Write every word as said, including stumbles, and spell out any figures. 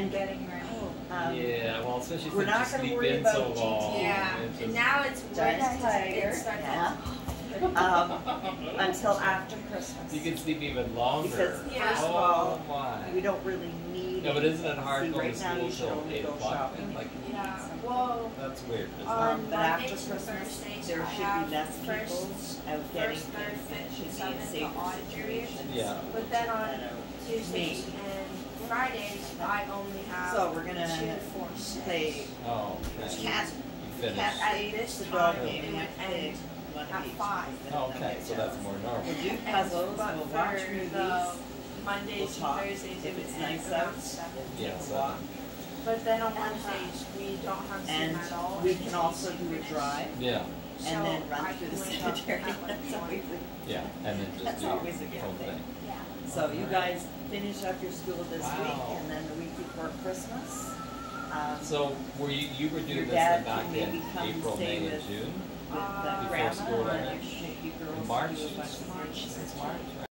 And getting ready. Um, yeah, well, especially we're since not you gonna sleep worry in about so G T. long. Yeah, It's and just- now it's Giant Wednesday. tiger. It starts Yeah. Um, until after Christmas. You can sleep even longer. Because Yeah. first of Oh all, my. we don't really need. Yeah, but isn't it hard See, going right to now school you should till only eight go o'clock? shopping. Like, Yeah, well, that's weird, isn't it? on Um, but after Mondays and Christmas, Thursdays, there I should have be less first, people out getting first, third, things, and it fifth, should be a seventh, the safer odd period. situation. Yeah. But then on Me. Tuesdays and Fridays, I only have So we're gonna two, four, six. play Oh, okay. cat, You finished. cat At saves this the dog time, game. it We would have to play end one at of each. five. Then Oh, they'll okay, get so jealous. that's more normal. We'll do And- puzzles, but we'll watch for movies. the Mondays We'll talk. and Thursdays, If it would it's end nice around out, seven. Yeah, We'll so walk. But then on Wednesdays, we don't have Zoom And at all. we and can it's also easy do a finish. drive Yeah, So and then I run through the can wake up cemetery. at like That's one. always a, yeah, and then just That's do your always a good own thing. thing. Yeah. so you guys finish up your school this Wow. week and then the week before Christmas. Um, So, were you, you were Your doing this dad then back can in maybe come and April, stay May, and with- June? with Uh, the Before grandma school or ends? you, you girls In March? do a bunch of March. things. Since March?